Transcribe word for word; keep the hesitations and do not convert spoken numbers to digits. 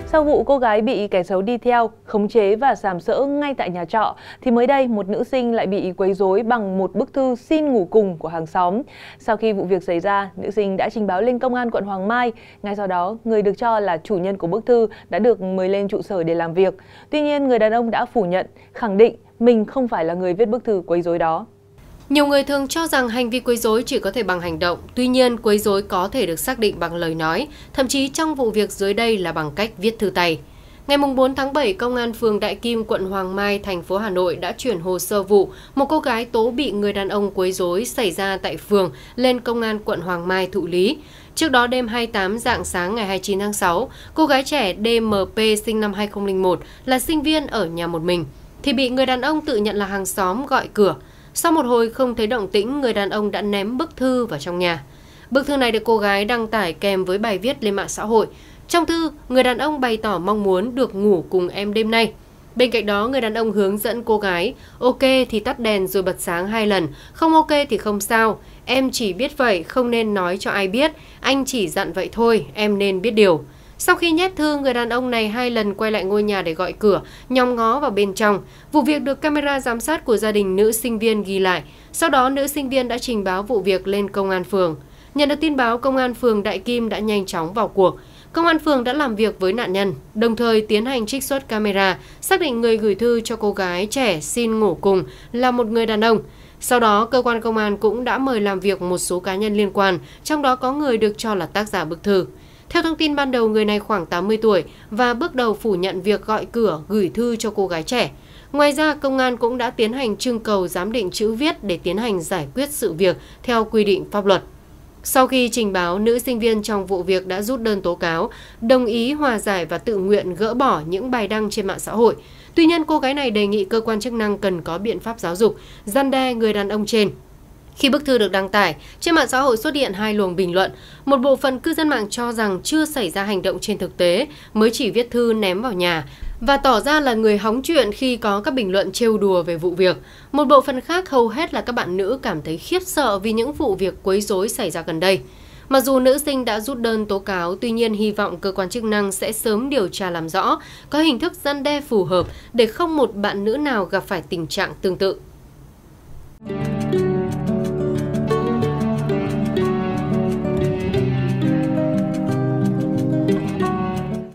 Sau vụ cô gái bị kẻ xấu đi theo, khống chế và sàm sỡ ngay tại nhà trọ, thì mới đây một nữ sinh lại bị quấy rối bằng một bức thư xin ngủ cùng của hàng xóm. Sau khi vụ việc xảy ra, nữ sinh đã trình báo lên công an quận Hoàng Mai. Ngay sau đó, người được cho là chủ nhân của bức thư đã được mời lên trụ sở để làm việc. Tuy nhiên, người đàn ông đã phủ nhận, khẳng định mình không phải là người viết bức thư quấy rối đó. Nhiều người thường cho rằng hành vi quấy rối chỉ có thể bằng hành động, tuy nhiên quấy rối có thể được xác định bằng lời nói, thậm chí trong vụ việc dưới đây là bằng cách viết thư tay. Ngày bốn tháng bảy, Công an phường Đại Kim, quận Hoàng Mai, thành phố Hà Nội đã chuyển hồ sơ vụ một cô gái tố bị người đàn ông quấy rối xảy ra tại phường lên Công an quận Hoàng Mai thụ lý. Trước đó đêm hai mươi tám rạng sáng ngày hai mươi chín tháng sáu, cô gái trẻ đê em pê sinh năm hai không không một là sinh viên ở nhà một mình, thì bị người đàn ông tự nhận là hàng xóm gọi cửa. Sau một hồi không thấy động tĩnh, người đàn ông đã ném bức thư vào trong nhà. Bức thư này được cô gái đăng tải kèm với bài viết lên mạng xã hội. Trong thư, người đàn ông bày tỏ mong muốn được ngủ cùng em đêm nay. Bên cạnh đó, người đàn ông hướng dẫn cô gái, ok thì tắt đèn rồi bật sáng hai lần, không ok thì không sao, em chỉ biết vậy, không nên nói cho ai biết, anh chỉ dặn vậy thôi, em nên biết điều. Sau khi nhét thư, người đàn ông này hai lần quay lại ngôi nhà để gọi cửa, nhòm ngó vào bên trong. Vụ việc được camera giám sát của gia đình nữ sinh viên ghi lại. Sau đó, nữ sinh viên đã trình báo vụ việc lên công an phường. Nhận được tin báo, công an phường Đại Kim đã nhanh chóng vào cuộc. Công an phường đã làm việc với nạn nhân, đồng thời tiến hành trích xuất camera, xác định người gửi thư cho cô gái trẻ xin ngủ cùng là một người đàn ông. Sau đó, cơ quan công an cũng đã mời làm việc một số cá nhân liên quan, trong đó có người được cho là tác giả bức thư. Theo thông tin ban đầu, người này khoảng tám mươi tuổi và bước đầu phủ nhận việc gọi cửa gửi thư cho cô gái trẻ. Ngoài ra, công an cũng đã tiến hành trưng cầu giám định chữ viết để tiến hành giải quyết sự việc theo quy định pháp luật. Sau khi trình báo, nữ sinh viên trong vụ việc đã rút đơn tố cáo, đồng ý hòa giải và tự nguyện gỡ bỏ những bài đăng trên mạng xã hội. Tuy nhiên, cô gái này đề nghị cơ quan chức năng cần có biện pháp giáo dục, răn đe người đàn ông trên. Khi bức thư được đăng tải, trên mạng xã hội xuất hiện hai luồng bình luận. Một bộ phận cư dân mạng cho rằng chưa xảy ra hành động trên thực tế, mới chỉ viết thư ném vào nhà, và tỏ ra là người hóng chuyện khi có các bình luận trêu đùa về vụ việc. Một bộ phận khác hầu hết là các bạn nữ cảm thấy khiếp sợ vì những vụ việc quấy rối xảy ra gần đây. Mặc dù nữ sinh đã rút đơn tố cáo, tuy nhiên hy vọng cơ quan chức năng sẽ sớm điều tra làm rõ, có hình thức răn đe phù hợp để không một bạn nữ nào gặp phải tình trạng tương tự.